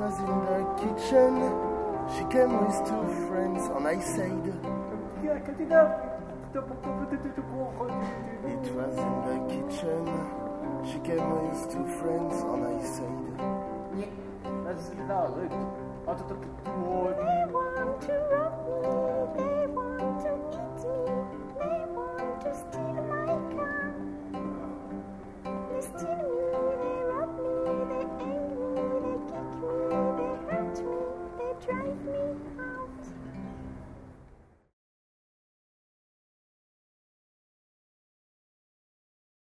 was in the kitchen. She came with two friends and I said, it was in the kitchen. She came with two friends and I said, I want to rock